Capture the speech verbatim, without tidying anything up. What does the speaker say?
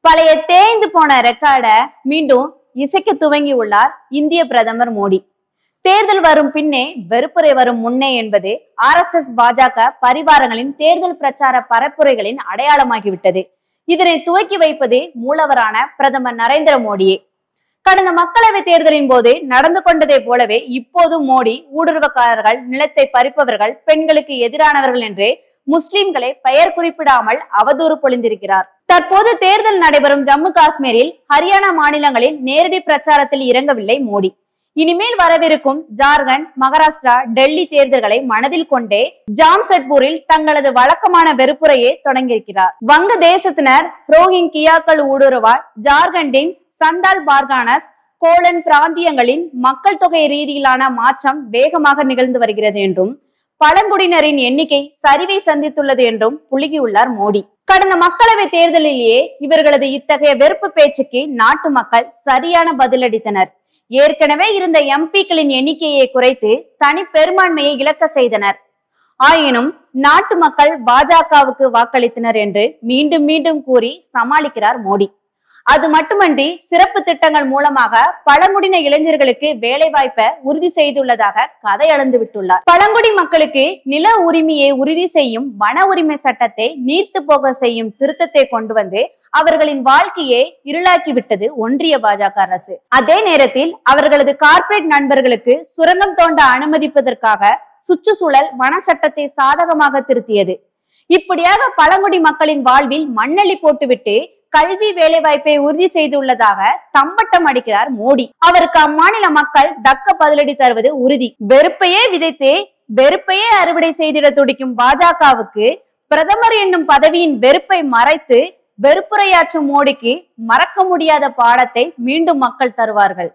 பழைய தேய்ந்து போன ரெக்கார்ட மீண்டும் இசைக்க துவங்கி உள்ளார் இந்திய பிரதமர் மோடி. தேர்தல் வரும் பின்னே வெறுப்புரை வரும் முன்னே என்பது ஆர் எஸ் எஸ் பாஜக பரிவாரங்களின் தேர்தல் பிரச்சார பரப்புரைகளின் அடையாளமாகிவிட்டது. இதனை துவக்கி வைப்பது மூலவரான பிரதமர் நரேந்திர மோடியே. கடந்த மக்களவை தேர்தலின் போது நடந்து கொண்டதை போலவே இப்போதும் மோடி ஊடுருவக்காரர்கள், நிலத்தை பறிப்பவர்கள், பெண்களுக்கு எதிரானவர்கள் என்று முஸ்லிம்களை பெயர் குறிப்பிடாமல் அவதூறு பொழிந்திருக்கிறார். தற்போது தேர்தல் நடைபெறும் ஜம்மு காஷ்மீரில், ஹரியானா மாநிலங்களில் நேரடி பிரச்சாரத்தில் இறங்கவில்லை மோடி. இனிமேல் வரவிருக்கும் ஜார்க்கண்ட், மகாராஷ்டிரா, டெல்லி தேர்தல்களை மனதில் கொண்டே ஜாம்ஷெட்பூரில் தங்களது வழக்கமான வெறுப்புரையை தொடங்கியிருக்கிறார். வங்க தேசத்தினர் ரோஹிங்கியாக்கள் ஊடுருவால் ஜார்க்கண்டின் சந்தால், பார்கானஸ், கோலன் பிராந்தியங்களின் மக்கள் தொகை ரீதியிலான மாற்றம் வேகமாக நிகழ்ந்து வருகிறது என்றும், பழங்குடியினரின் எண்ணிக்கை சரிவை சந்தித்துள்ளது என்றும் புழுகியுள்ளார் மோடி. கடந்த மக்களவை தேர்தலிலேயே இவர்களது இத்தகைய வெறுப்பு பேச்சுக்கு நாட்டு மக்கள் சரியான பதிலளித்தனர். ஏற்கனவே இருந்த எம்பிக்களின் எண்ணிக்கையை குறைத்து தனி பெரும்பான்மையை இழக்க செய்தனர். ஆயினும் நாட்டு மக்கள் பாஜகவுக்கு வாக்களித்தனர் என்று மீண்டும் மீண்டும் கூறி சமாளிக்கிறார் மோடி. அது மட்டுமன்றி சிறப்பு திட்டங்கள் மூலமாக பழங்குடியின இளைஞர்களுக்கு வேலை வாய்ப்பை உறுதி செய்துள்ளதாக கதை அளந்து விட்டுள்ளார். பழங்குடி மக்களுக்கு நில உரிமையை உறுதி செய்யும் வன உரிமை சட்டத்தை நீர்த்து போக செய்யும் திருத்தத்தை கொண்டு வந்து அவர்களின் வாழ்க்கையை இருளாக்கி விட்டது ஒன்றிய பாஜக அரசு. அதே நேரத்தில் அவர்களது கார்ப்பரேட் நண்பர்களுக்கு சுரங்கம் தோண்ட அனுமதிப்பதற்காக சுற்றுச்சூழல் வன சட்டத்தை சாதகமாக திருத்தியது. இப்படியாக பழங்குடி மக்களின் வாழ்வில் மண்ணள்ளி போட்டுவிட்டு கல்வி வேலை வாய்ப்பை உறுதி செய்துள்ளதாக தம்பட்டம் அடிக்கிறார் மோடி. அவருக்கு அம்மாநில மக்கள் தக்க பதிலடி தருவது உறுதி. வெறுப்பையே விதைத்து வெறுப்பையே அறுவடை செய்திட துடிக்கும் பாஜகவுக்கு பிரதமர் என்னும் பதவியின் வெறுப்பை மறைத்து வெறுப்புரையாற்றும் மோடிக்கு மறக்க முடியாத பாடத்தை மீண்டும் மக்கள் தருவார்கள்.